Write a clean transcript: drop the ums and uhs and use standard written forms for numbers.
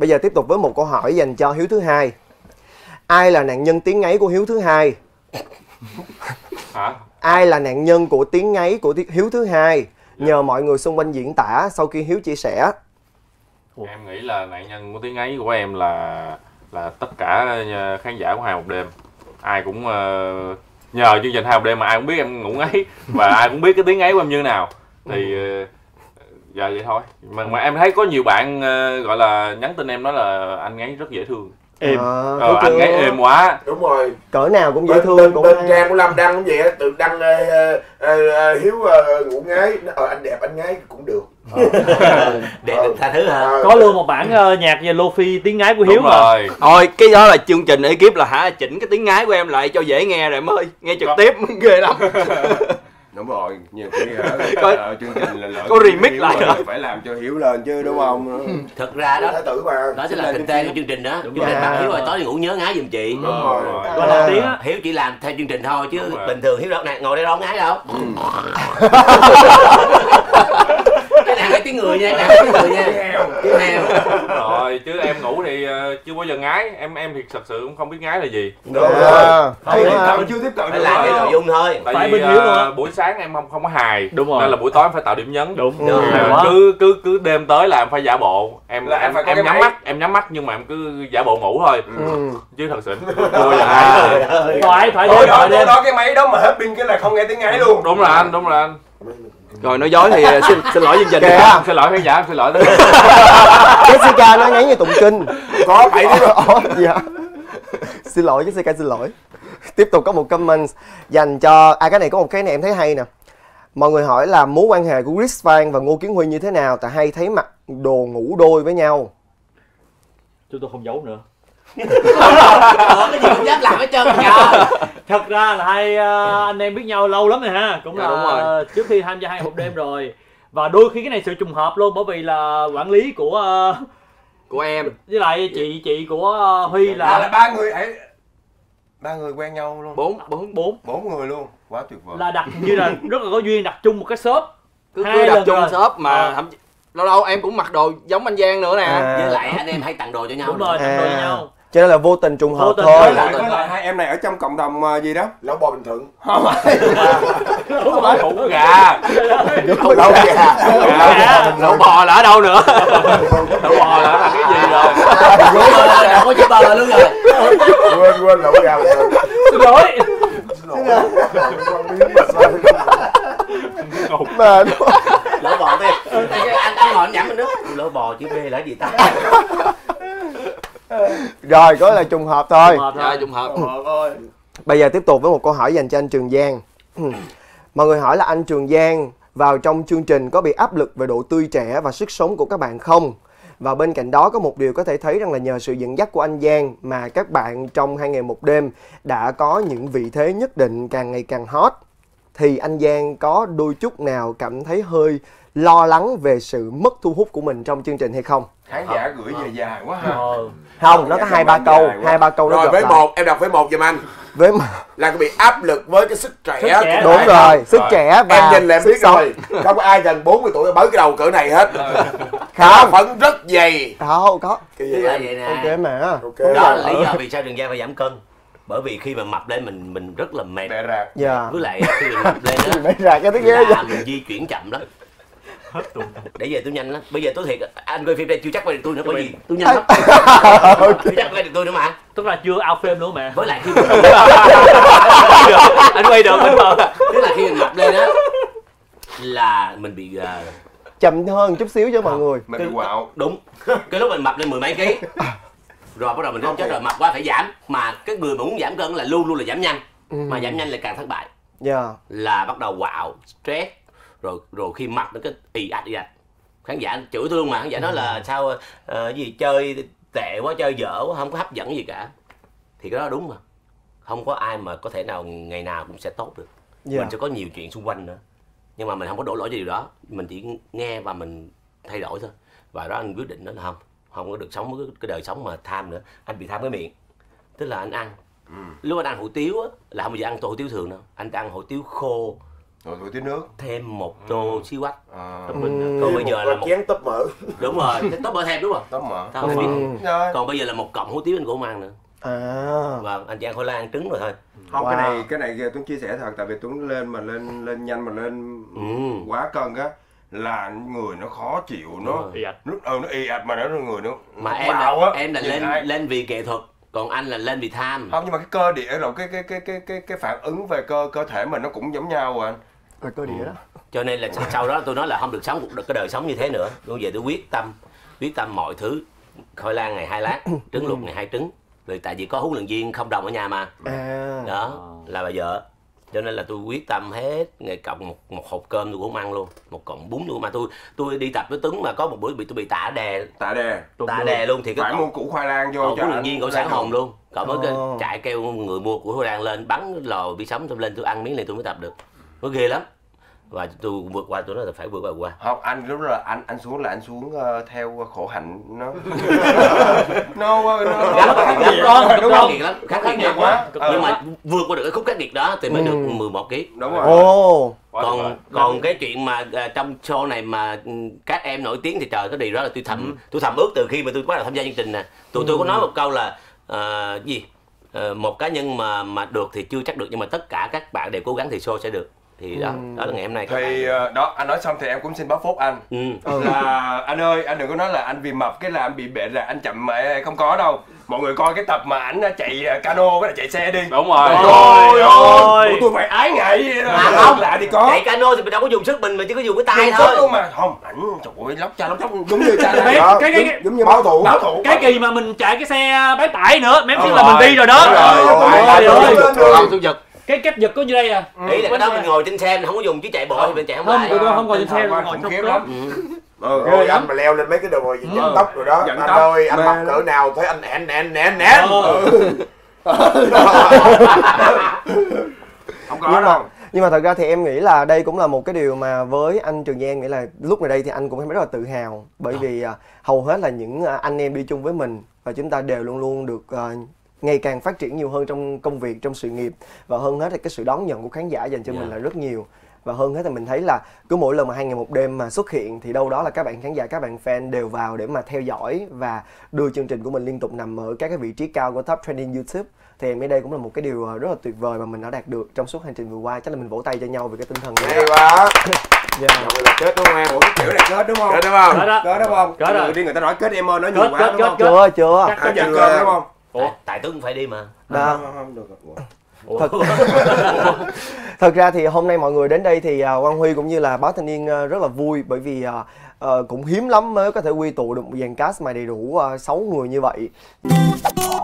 Bây giờ tiếp tục với một câu hỏi dành cho Hiếu thứ hai. Ai là nạn nhân tiếng ngáy của Hiếu thứ hai? Hả? Ai là nạn nhân của tiếng ngáy của Hiếu thứ hai? Nhờ mọi người xung quanh diễn tả sau khi Hiếu chia sẻ. Em nghĩ là nạn nhân của tiếng ấy của em là tất cả khán giả của Hai Một Đêm. Ai cũng nhờ chương trình Hai Một Đêm mà ai cũng biết em ngủ ngáy và ai cũng biết cái tiếng ngáy của em như thế nào. Thì dạ vậy thôi. Mà em thấy có nhiều bạn gọi là nhắn tin em nói là anh ngáy rất dễ thương. Êm. Anh ngáy êm quá. Đúng rồi. Cỡ nào cũng dễ thương. Bên trang của Lâm đăng cũng vậy á, tự đăng Hiếu ngủ ngáy, anh đẹp anh ngáy cũng được. Để được tha thứ hả? Có luôn một bản nhạc về Lofi tiếng ngáy của Hiếu Đúng mà. rồi. Thôi cái đó là chương trình ekip là chỉnh cái tiếng ngáy của em lại cho dễ nghe rồi em ơi. Nghe trực tiếp ghê lắm. Đúng rồi, nhiều khi chương trình là lỡ có remix lại rồi, phải làm cho Hiếu lên chứ đúng không? Thực ra đó, tử mà. đó chính là tình tên của chương trình đó. Chương trình bạn Hiếu rồi tối đi ngủ nhớ ngáy giùm chị. Đúng rồi. Có làm tiếng á. Hiếu chỉ làm theo chương trình thôi chứ bình thường Hiếu đâu ngồi đây đâu ngái đâu. Cái này cái tiếng người nha, cái tiếng người nha. Tiếng heo. Rồi chứ em ngủ thì chưa bao giờ ngái, em thì thật sự cũng không biết ngái là gì. Đúng rồi. Chưa tiếp cận Phải làm cái nội dung thôi. Tại Phải vì bên Hiếu luôn á. buổi sáng em không có hài. Đúng rồi. Nên là buổi tối em phải tạo điểm nhấn. Đúng. Cứ đêm tới là em phải giả bộ. Em nhắm mắt nhưng mà em cứ giả bộ ngủ thôi. Chứ thật sự chưa bao giờ ngái. Thoại đêm. Đó cái máy đó mà hết pin cái là không nghe tiếng ngáy luôn. Đúng rồi anh. Rồi nói dối thì xin lỗi chương trình. Xin lỗi khán giả, xin lỗi. Jessica nó ngáy như tụng kinh. Có phải đó. Dạ. Xin lỗi Jessica, xin lỗi. Tiếp tục có một comment dành cho cái này có một cái này em thấy hay nè. Mọi người hỏi là mối quan hệ của Chris Van và Ngô Kiến Huy như thế nào, tại hay thấy mặc đồ ngủ đôi với nhau. Chúng tôi không giấu nữa. Cái gì cũng dám làm hết trơn kìa. Thật ra là hai anh em biết nhau lâu lắm rồi ha, cũng Dạ, là đúng rồi. trước khi tham gia Hai Một Đêm rồi. Và đôi khi cái này sự trùng hợp luôn, bởi vì là quản lý của em với lại chị của Huy Là ba người quen nhau luôn. Bốn người luôn, quá tuyệt vời. là đặt như là rất là có duyên đặt chung một cái shop. cứ Hai đặt lần chung rồi. shop mà thậm chí lâu lâu em cũng mặc đồ giống anh Giang nữa nè. Với lại anh em hay tặng đồ cho nhau. Đúng rồi, tặng đồ cho nhau. Cho nên là vô tình trùng hợp Vô tình thôi. thôi. Có lại hai em này ở trong cộng đồng gì đó? Lẩu bò Bình Thuận. Hủ gà. Lẩu gà. Lẩu bò là ở đâu nữa? Lẩu bò là cái gì rồi? Có chữ bò luôn rồi. Quên lẩu gà. Xin lỗi. Mà Lẩu bò đi. Anh ngồi nhẩm mình nữa. Lẩu bò chữ B là gì ta? rồi, có là trùng hợp thôi. Dạ, trùng hợp. Bây giờ tiếp tục với một câu hỏi dành cho anh Trường Giang. Mọi người hỏi là anh Trường Giang vào trong chương trình có bị áp lực về độ tươi trẻ và sức sống của các bạn không? Và bên cạnh đó có một điều có thể thấy rằng là nhờ sự dẫn dắt của anh Giang mà các bạn trong Hai Ngày Một Đêm đã có những vị thế nhất định, càng ngày càng hot. Thì anh Giang có đôi chút nào cảm thấy hơi lo lắng về sự mất thu hút của mình trong chương trình hay không? Khán giả gửi về dài quá ha. Không, nó có 2-3 câu, 2-3 câu nó rồi gộp với lại. một em đọc với một giùm anh Với là bị áp lực với cái sức trẻ. Sức trẻ. đúng rồi, sức trẻ và em nhìn là em sức biết sống. rồi, không có ai gần 40 tuổi bới cái đầu cỡ này hết. Không. Phấn rất dày. Không, có. Cái Tức gì là em? vậy nè. Ok mà. Ok. Đó là lý do vì sao Trường Giang phải giảm cân. Bởi vì khi mà mập lên mình rất là mệt. Bẹ rạc. Dạ. Với lại khi mình mập lên á Mấy ra cái thứ ghê là mình di chuyển chậm lắm. Để về tôi nhanh lắm. Bây giờ tôi thiệt anh quay phim đây chưa chắc quay được tôi nữa, bởi vì tôi nhanh lắm. Chưa chắc quay được tôi nữa mà. Tức là chưa out frame nữa mẹ. Với lại khi mình Anh quay được anh thôi. tức là khi mình mập lên á là mình bị chậm hơn chút xíu cho mọi người. Mình bị quạo. đúng. Cái lúc mình mập lên mười mấy ký rồi bắt đầu mình nói chết rồi, mập quá phải giảm. Mà cái người mà muốn giảm cân là luôn luôn là giảm nhanh. Mà giảm nhanh là càng thất bại. Dạ. Là bắt đầu quạo, stress, rồi khi mặt nó cái ì ạch. Khán giả chửi tôi luôn mà, khán giả nói là sao gì chơi tệ quá, chơi dở quá, không có hấp dẫn gì cả. Thì cái đó đúng mà. Không có ai mà có thể nào ngày nào cũng sẽ tốt được. Dạ. Mình sẽ có nhiều chuyện xung quanh nữa. Nhưng mà mình không có đổ lỗi cho điều đó. Mình chỉ nghe và mình thay đổi thôi. Và đó anh quyết định đó là không có được sống với cái đời sống mà tham nữa. Anh bị tham cái miệng. Tức là anh ăn. Lúc anh ăn hủ tiếu á, là không bao giờ ăn tô hủ tiếu thường đâu. Anh ăn hủ tiếu khô Rồi thổi tí nước. Thêm một tô xí quách. Mình Còn bây giờ là một chén tấp mỡ. đúng rồi, tóc mỡ thêm đúng không? Tấp mỡ. Tao không biết. Rồi. Còn bây giờ là một cọng hủ tiếu anh cũng không ăn nữa. Vâng, anh chỉ ăn khoai lang ăn trứng rồi thôi. Không, cái này Tuấn chia sẻ thật, tại vì Tuấn lên nhanh mà lên quá cân á là người nó khó chịu, nó ì ạch mà người nó Mà em là lên vì nghệ thuật, còn anh là lên vì tham. Không, nhưng mà cái cơ địa rồi cái phản ứng về cơ thể mình nó cũng giống nhau rồi anh. Rồi cơ địa đó. Cho nên là sau đó tôi nói là không được sống cái đời sống như thế nữa. Tôi về tôi quyết tâm mọi thứ. Khoai lang ngày 2 lát, trứng luộc ngày 2 trứng. Rồi tại vì có huấn luyện viên không đồng ở nhà mà. Đó là bà vợ. Cho nên là tôi quyết tâm hết, ngày cộng một hộp cơm tôi cũng không ăn luôn, một cọng bún luôn. Mà tôi đi tập với Tuấn mà có một bữa tôi bị tạ đè luôn thì phải mua củ khoai lang vô cho huấn luyện viên cậu sẵn hồn luôn. Cậu mới chạy kêu người mua củ khoai lang lên, bắn lò bị sống tôi lên, tôi ăn miếng này tôi mới tập được. Nó ghê lắm. Và tôi vượt qua, tôi nói là phải vượt qua. Không, anh lúc đó là anh xuống theo khổ hạnh nó khắc nghiệt lắm, khắc nghiệt quá. Nhưng mà vượt qua được cái khúc khắc nghiệt đó thì mới được 11 kg. Đúng rồi. Còn cái chuyện mà trong show này mà các em nổi tiếng thì trời cái điều đó là tôi thầm ước từ khi mà tôi bắt đầu tham gia chương trình nè. Tôi có nói một câu là một cá nhân mà được thì chưa chắc được, nhưng mà tất cả các bạn đều cố gắng thì show sẽ được. Thì đó là ngày hôm nay. Thì đó, anh nói xong thì em cũng xin báo phốt anh. Là anh ơi, anh đừng có nói là anh vì mập cái là anh bị bệ rạc, anh chậm mẹ, không có đâu. Mọi người coi cái tập mà ảnh chạy cano với lại chạy xe đi. Đúng rồi. Trời ơi, tôi phải ái ngại không lạ thì có. Chạy cano thì mình đâu có dùng sức mình chỉ có dùng cái tay dùng thôi. Luôn mà không, ảnh trời ơi lóc tóc giống như cha cái giống như báo thủ. Cái kỳ mà mình chạy cái xe bán tải nữa, mấy tiếng là mình đi rồi đó. Tôi giật. Cái cách giật có như đây à. Ý là cái đó mình ngồi trên xe mình không có dùng, chứ chạy bộ thì mình chạy không lại. Không ngồi trên xe, ngồi trong đó. Rồi anh mà leo lên mấy cái đồ rồi dẫn tóc rồi đó, anh ơi anh mập cỡ nào thấy anh nén. Không có đâu. Nhưng mà thật ra thì em nghĩ là đây cũng là một cái điều mà với anh Trường Giang nghĩ là lúc này đây thì anh cũng rất là tự hào, bởi vì hầu hết là những anh em đi chung với mình và chúng ta đều luôn luôn được ngày càng phát triển nhiều hơn trong công việc, trong sự nghiệp, và hơn hết là cái sự đón nhận của khán giả dành cho mình là rất nhiều. Và hơn hết là mình thấy là cứ mỗi lần mà 2 ngày 1 đêm mà xuất hiện thì đâu đó là các bạn khán giả, các bạn fan đều vào để mà theo dõi và đưa chương trình của mình liên tục nằm ở các cái vị trí cao của top trending YouTube. Thì em nghĩ đây cũng là một cái điều rất là tuyệt vời mà mình đã đạt được trong suốt hành trình vừa qua. Chắc là mình vỗ tay cho nhau về cái tinh thần này. Hay quá. Là kết đúng không em? Ủa cái kiểu này kết đúng không? Kết đúng không? Kết đúng không? Kết rồi. Đi người ta nói kết em ơi, nói nhiều quá đúng không? Chưa. Có giật cơm đúng không? Tại Tuấn phải đi mà. Không được. Thật ra thì hôm nay mọi người đến đây thì Quang Huy cũng như là Báo Thanh Niên rất là vui, bởi vì cũng hiếm lắm mới có thể quy tụ được một dàn cast mà đầy đủ 6 người như vậy.